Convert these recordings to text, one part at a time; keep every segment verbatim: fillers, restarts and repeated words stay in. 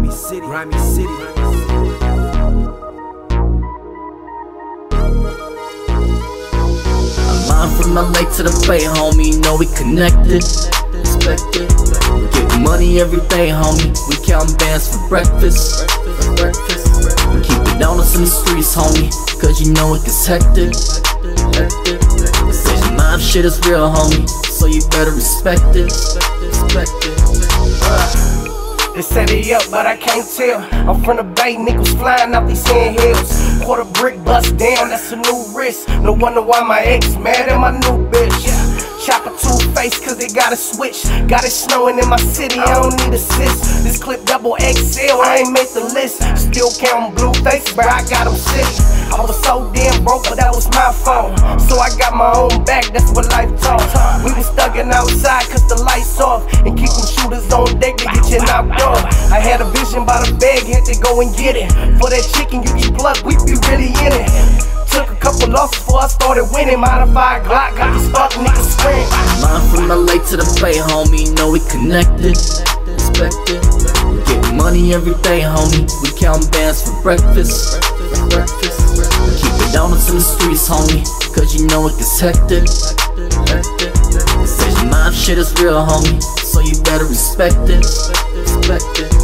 Grimy City, Grimy City. I'm from L A to the Bay, homie, you know we connected. Respect it. We get money every day, homie. We count bands for breakfast. For breakfast. We keep it donuts in the streets, homie, cause you know it gets hectic. Hectic. This mob shit is real, homie, so you better respect it. Respect it. They set it up, but I can't tell. I'm from the Bay, niggas flying out these sand hills. Quarter brick bust down, that's a new wrist. No wonder why my ex mad at my new bitch. Chopper two-faced cause they got a switch. Got it snowing in my city, I don't need assist. This clip double X L, I ain't made the list. Still counting blue faces, but I got them sick. I was so damn broke, but that was my fault. So I got my own back, that's what life taught. We was thugging outside cause the lights off, and keep them shooters on deck to get you knocked off. I had a vision by the bag, had to go and get it. For that chicken you get plucked, we be really in it. Took a couple losses before I started winning. Modified Glock, got these fuck niggas scream. I'm from L A to the Bay, homie, you know we connected. Respect it. We get money every day, homie. We count bands for breakfast. For breakfast. We keep it donuts in the streets, homie, cause you know it gets hectic. Hectic. This mob shit is real, homie, so you better respect it. Respect it.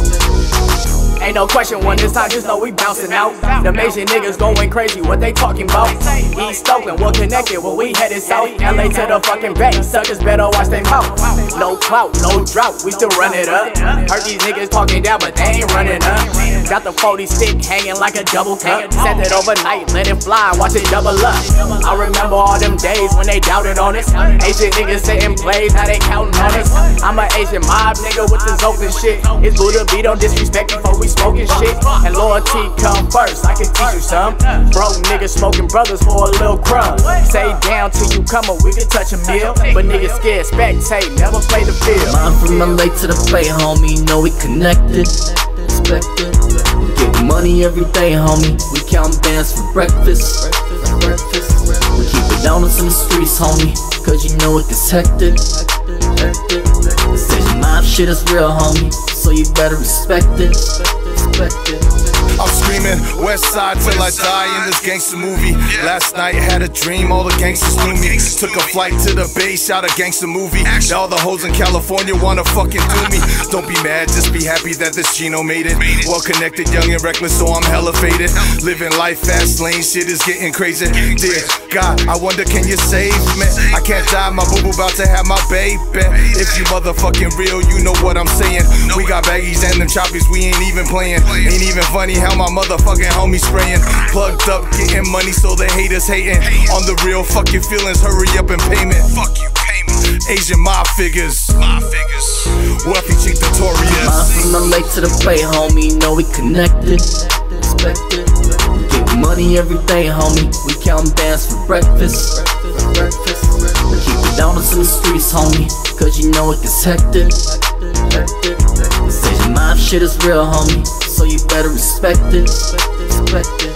Ain't no question when it's time, just know we bouncing out. The Asian niggas going crazy, what they talking about? East Oakland, we're connected when we headed south. L A to the fucking Bay, suckers better watch their mouth. No clout, no drought, we still run it up. Heard these niggas talking down, but they ain't running up. Got the forty stick hanging like a double cup. Set it overnight, let it fly, watch it double up. I remember all them days when they doubted on us. Asian niggas sitting plays, now they counting on us. I'm an Asian mob nigga with the Oakland shit. It's Buddha B, don't disrespect before we smoking shit. And loyalty come first, I can teach you some. Broke niggas smoking brothers for a little crumb. Say down till you come up, we can touch a meal. But niggas scared, spectate, never play the field. I'm from L A to the Bay, homie, you know we connected. Respect it. We get money every day, homie. We count bands for breakfast. For breakfast. We keep it donuts in the streets, homie, cause you know it gets hectic. Hectic. This mob shit is real, homie, so you better respect it. Respect it. I'm screaming West Side till I die in this gangster movie. Last night had a dream, all the gangsters knew me. Took a flight to the Bay, shot a gangster movie. Now all the hoes in California wanna fucking do me. Don't be mad, just be happy that this Chino made it. Well connected, young and reckless, so I'm hella faded. Living life fast lane, shit is getting crazy. Dear God, I wonder can you save me? I can't die, my boo boo about to have my baby. If you motherfucking real, you know what I'm saying. We got baggies and them choppies, we ain't even playing. Ain't even funny how my motherfucking homie spraying. Plugged up, getting money so the haters hating. On the real, fuck your feelings, hurry up and payment. Fuck you, payment. Asian mob figures. Mob figures. Wealthy chick notorious. I'm from L A to the Bay, homie, you know we connected. Respect it. We get money every day, homie. We count bands for breakfast. For breakfast. We keep it donuts in the streets, homie, cause you know it gets hectic. Hectic. This mob shit is real, homie, so you better respect it. Respect it.